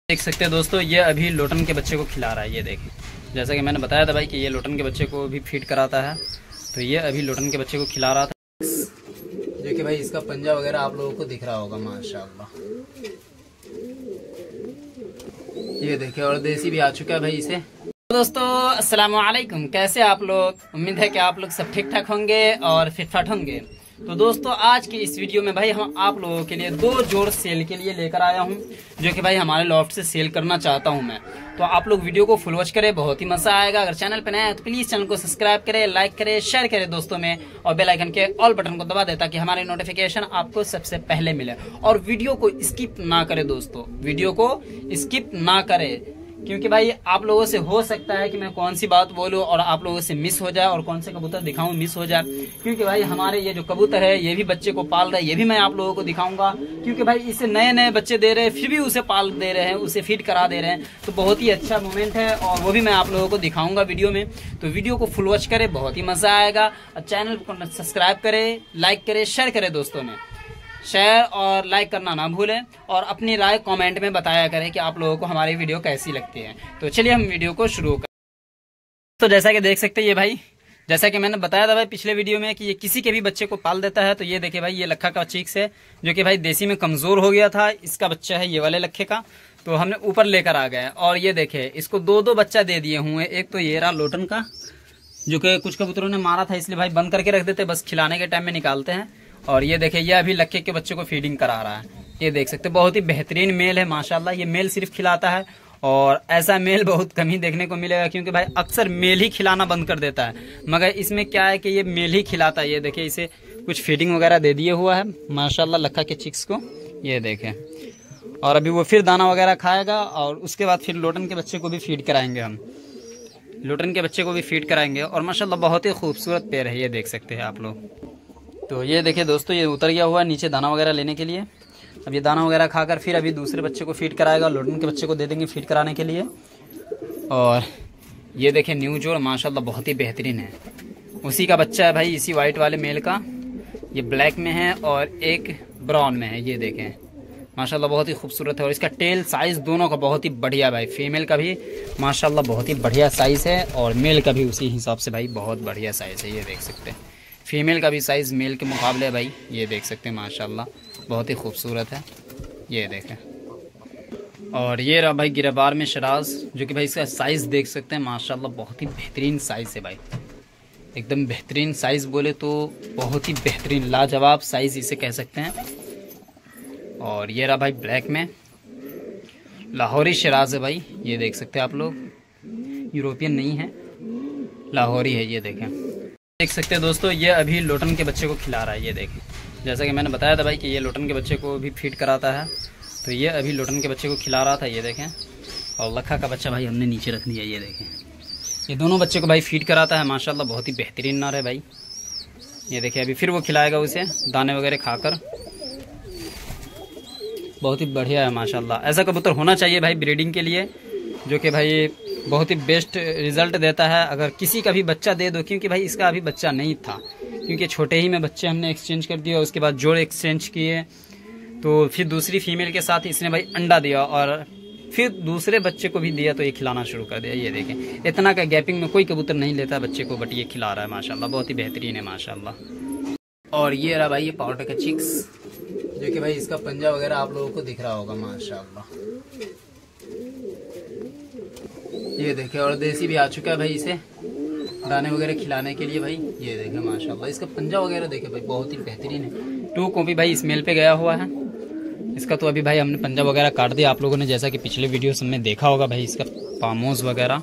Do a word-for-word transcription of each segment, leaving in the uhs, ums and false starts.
देख सकते हैं दोस्तों, ये अभी लोटन के बच्चे को खिला रहा है। ये देखें, जैसा कि मैंने बताया था भाई कि ये लोटन के बच्चे को भी फीड कराता है, तो ये अभी लोटन के बच्चे को खिला रहा था, जो कि भाई इसका पंजा वगैरह आप लोगों को दिख रहा होगा माशाल्लाह। ये देखिए, और देसी भी आ चुका है भाई इसे। तो दोस्तों अस्सलाम वालेकुम, कैसे आप लोग? उम्मीद है कि आप लोग सब ठीक ठाक होंगे और फिट फाट होंगे। तो दोस्तों आज की इस वीडियो में भाई हम आप लोगों के लिए दो जोड़ सेल के लिए लेकर आया हूं, जो कि भाई हमारे लॉफ्ट से सेल करना चाहता हूं मैं। तो आप लोग वीडियो को फुल वॉच करें, बहुत ही मजा आएगा। अगर चैनल पर नए हैं तो प्लीज चैनल को सब्सक्राइब करें, लाइक करें, शेयर करें दोस्तों में, और बेल आइकन के ऑल बटन को दबा दें ताकि हमारे नोटिफिकेशन आपको सबसे पहले मिले। और वीडियो को स्किप ना करें दोस्तों, वीडियो को स्किप ना करें, क्योंकि भाई आप लोगों से हो सकता है कि मैं कौन सी बात बोलूं और आप लोगों से मिस हो जाए, और कौन से कबूतर दिखाऊं मिस हो जाए। क्योंकि भाई हमारे ये जो कबूतर है ये भी बच्चे को पाल रहे हैं, ये भी मैं आप लोगों को दिखाऊंगा। क्योंकि भाई इसे नए नए बच्चे दे रहे हैं, फिर भी उसे पाल दे रहे हैं, उसे फीड करा दे रहे हैं, तो बहुत ही अच्छा मोमेंट है, और वो भी मैं आप लोगों को दिखाऊंगा वीडियो में। तो वीडियो को फुल वॉच करें, बहुत ही मजा आएगा। और चैनल को सब्सक्राइब करें, लाइक करें, शेयर करें दोस्तों में, शेयर और लाइक करना ना भूलें, और अपनी राय कमेंट में बताया करें कि आप लोगों को हमारी वीडियो कैसी लगती है। तो चलिए हम वीडियो को शुरू करें। तो जैसा कि देख सकते हैं ये भाई, जैसा कि मैंने बताया था भाई पिछले वीडियो में कि ये किसी के भी बच्चे को पाल देता है। तो ये देखिए भाई, ये लखा का चीक्स है, जो कि भाई देसी में कमजोर हो गया था। इसका बच्चा है ये वाले लखे का, तो हमने ऊपर लेकर आ गए। और ये देखे, इसको दो दो बच्चा दे दिए हुए। एक तो ये रहा लोटन का, जो कि कुछ कबूतरों ने मारा था, इसलिए भाई बंद करके रख देते, बस खिलाने के टाइम में निकालते हैं। और ये देखिए, ये अभी लक्के के बच्चे को फीडिंग करा रहा है। ये देख सकते हैं, बहुत ही बेहतरीन मेल है माशाल्लाह। ये मेल सिर्फ खिलाता है, और ऐसा मेल बहुत कम ही देखने को मिलेगा, क्योंकि भाई अक्सर मेल ही खिलाना बंद कर देता है। मगर इसमें क्या है कि ये मेल ही खिलाता है। ये देखिए, इसे कुछ फीडिंग वगैरह दे दिए हुआ है माशाल्लाह लक्का के चिक्स को। ये देखें, और अभी वो फिर दाना वगैरह खाएगा, और उसके बाद फिर लोटन के बच्चे को भी फीड कराएंगे हम। लोटन के बच्चे को भी फीड कराएंगे, और माशाल्लाह बहुत ही खूबसूरत पेड़ है, ये देख सकते हैं आप लोग। तो ये देखिए दोस्तों, ये उतर गया हुआ है नीचे दाना वगैरह लेने के लिए। अब ये दाना वगैरह खाकर फिर अभी दूसरे बच्चे को फीड कराएगा, लोटन के बच्चे को दे देंगे फीड कराने के लिए। और ये देखिए न्यू जोड़ माशाल्लाह बहुत ही बेहतरीन है, उसी का बच्चा है भाई, इसी वाइट वाले मेल का। ये ब्लैक में है और एक ब्राउन में है। ये देखें माशाल्लाह बहुत ही खूबसूरत है, और इसका टेल साइज दोनों का बहुत ही बढ़िया भाई। फीमेल का भी माशाल्लाह बहुत ही बढ़िया साइज है, और मेल का भी उसी हिसाब से भाई बहुत बढ़िया साइज है। ये देख सकते हैं, फीमेल का भी साइज़ मेल के मुकाबले भाई ये देख सकते हैं माशाल्लाह बहुत ही खूबसूरत है। ये देखें, और ये रहा भाई गिरबार में शराज, जो कि भाई इसका साइज़ देख सकते हैं माशाल्लाह बहुत ही बेहतरीन साइज़ है भाई, एकदम बेहतरीन साइज़ बोले तो बहुत ही बेहतरीन लाजवाब साइज़ इसे कह सकते हैं। और ये रहा भाई ब्लैक में लाहौरी शराज है भाई, ये देख सकते हैं आप लोग, यूरोपियन नहीं है, लाहौरी है। ये देखें, देख सकते हैं दोस्तों, ये अभी लोटन के बच्चे को खिला रहा है। ये देखें, जैसा कि मैंने बताया था भाई कि ये लोटन के बच्चे को भी फीड कराता है, तो ये अभी लोटन के बच्चे को खिला रहा था। ये देखें, और लखा का बच्चा भाई हमने नीचे रख दिया। ये देखें, ये दोनों बच्चे को भाई फीड कराता है माशाल्लाह, बहुत ही बेहतरीन नर है भाई। ये देखिए, अभी फिर वो खिलाएगा उसे दाने वगैरह खाकर, बहुत ही बढ़िया है माशाल्लाह। ऐसा कबूतर होना चाहिए भाई ब्रीडिंग के लिए, जो कि भाई बहुत ही बेस्ट रिजल्ट देता है। अगर किसी का भी बच्चा दे दो, क्योंकि भाई इसका अभी बच्चा नहीं था, क्योंकि छोटे ही में बच्चे हमने एक्सचेंज कर दिए, और उसके बाद जोड़ एक्सचेंज किए, तो फिर दूसरी फीमेल के साथ इसने भाई अंडा दिया, और फिर दूसरे बच्चे को भी दिया, तो ये खिलाना शुरू कर दिया। ये देखें, इतना का गैपिंग में कोई कबूतर नहीं लेता बच्चे को, बट ये खिला रहा है माशाल्लाह, बहुत ही बेहतरीन है माशाल्लाह। और ये रहा भाई ये पाउडर का चिक्स, जो कि भाई इसका पंजा वगैरह आप लोगों को दिख रहा होगा माशाल्लाह। ये देखे, और देसी भी आ चुका है भाई इसे दाने वगैरह खिलाने के लिए भाई। ये देखे माशाल्लाह, इसका पंजा वगैरह देखे भाई बहुत ही बेहतरीन है। टू कॉपी भाई इस मेल पे गया हुआ है इसका, तो अभी भाई हमने पंजा वगैरह काट दिया। आप लोगों ने जैसा कि पिछले वीडियो में देखा होगा भाई इसका पामोज वगैरह।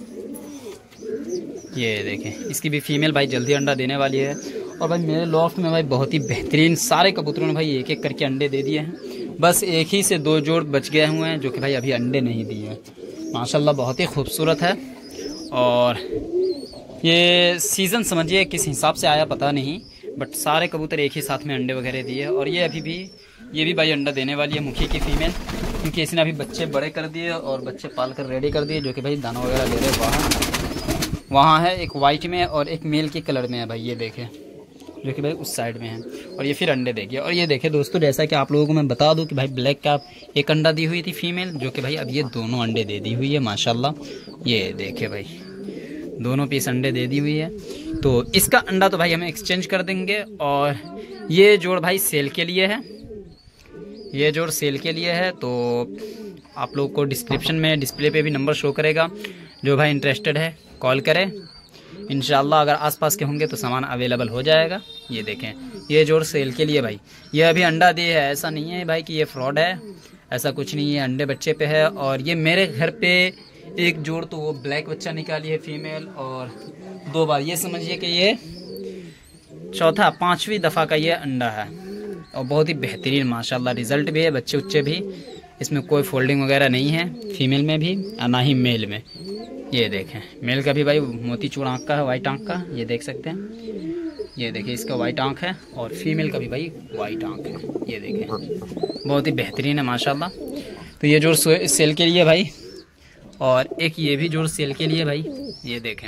ये देखें, इसकी भी फीमेल भाई जल्दी अंडा देने वाली है। और भाई मेरे लॉफ्ट में भाई बहुत ही बेहतरीन सारे कबूतरों ने भाई एक एक करके अंडे दे दिए हैं, बस एक ही से दो जोड़ बच गए हुए हैं, जो कि भाई अभी अंडे नहीं दिए हैं माशाल्लाह, बहुत ही खूबसूरत है। और ये सीज़न समझिए किस हिसाब से आया पता नहीं, बट सारे कबूतर एक ही साथ में अंडे वगैरह दिए। और ये अभी भी ये भी भाई अंडा देने वाली है, मुखी की फीमेल, क्योंकि इसने अभी बच्चे बड़े कर दिए और बच्चे पाल कर रेडी कर दिए, जो कि भाई दाना वगैरह दे रहे वहाँ वहाँ है, एक वाइट में और एक मेल के कलर में है भाई। ये देखें, जो कि भाई उस साइड में है, और ये फिर अंडे देगी। और ये देखे दोस्तों, जैसा कि आप लोगों को मैं बता दूं कि भाई ब्लैक कैप एक अंडा दी हुई थी फीमेल, जो कि भाई अब ये दोनों अंडे दे दी हुई है माशाल्लाह। ये देखे भाई दोनों पीस अंडे दे दी हुई है। तो इसका अंडा तो भाई हम एक्सचेंज कर देंगे। और ये जोड़ भाई सेल के लिए है, ये जोड़ सेल के लिए है। तो आप लोग को डिस्क्रिप्शन में डिस्प्ले पे भी नंबर शो करेगा, जो भाई इंटरेस्टेड है कॉल करें। इंशाल्लाह अगर आसपास के होंगे तो सामान अवेलेबल हो जाएगा। ये देखें, ये जोड़ सेल के लिए भाई, ये अभी अंडा दिए है, ऐसा नहीं है भाई कि ये फ्रॉड है, ऐसा कुछ नहीं है, अंडे बच्चे पे है। और ये मेरे घर पे एक जोड़ तो वो ब्लैक बच्चा निकाली है फीमेल, और दो बार, ये समझिए कि ये चौथा पांचवी दफ़ा का ये अंडा है। और बहुत ही बेहतरीन माशाल्लाह रिजल्ट भी है, बच्चे उच्चे भी, इसमें कोई फोल्डिंग वगैरह नहीं है फीमेल में भी और ना ही मेल में। ये देखें मेल का भी भाई मोतीचूर आँख का है, वाइट आँख का, ये देख सकते हैं। ये देखिए इसका वाइट आँख है, और फीमेल का भी भाई वाइट आँख है। ये देखें बहुत ही बेहतरीन है माशाल्लाह। तो ये जोड़ सेल के लिए भाई, और एक ये भी जोड़ सेल के लिए भाई। ये देखें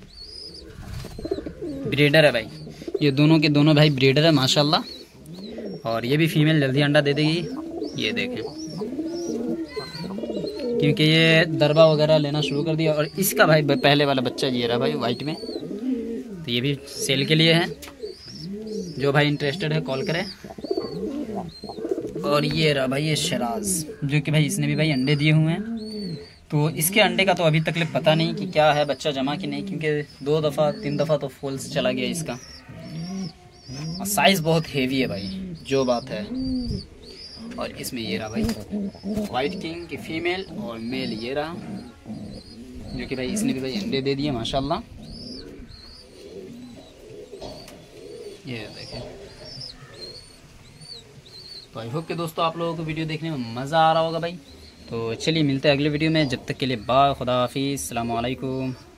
ब्रीडर है भाई, ये दोनों के दोनों भाई ब्रीडर है माशाल्लाह। और ये भी फीमेल जल्दी अंडा दे देगी। ये देखें, क्योंकि ये दरबा वगैरह लेना शुरू कर दिया। और इसका भाई पहले वाला बच्चा ये रहा भाई वाइट में, तो ये भी सेल के लिए है, जो भाई इंटरेस्टेड है कॉल करें। और ये रहा भाई ये शराज, जो कि भाई इसने भी भाई अंडे दिए हुए हैं। तो इसके अंडे का तो अभी तक पता नहीं कि क्या है, बच्चा जमा कि नहीं, क्योंकि दो दफ़ा तीन दफ़ा तो फॉल्स चला गया इसका। और साइज़ बहुत हेवी है भाई, जो बात है। और इसमें ये रहा भाई वाइट किंग की फीमेल, और मेल ये रहा, जो कि भाई इसने भी भाई अंडे दे दिए माशाल्लाह। ये देखें। तो आई होप कि दोस्तों आप लोगों को वीडियो देखने में मज़ा आ रहा होगा भाई। तो चलिए मिलते हैं अगले वीडियो में, जब तक के लिए बाय, खुदा हाफिज़, अस्सलाम वालेकुम।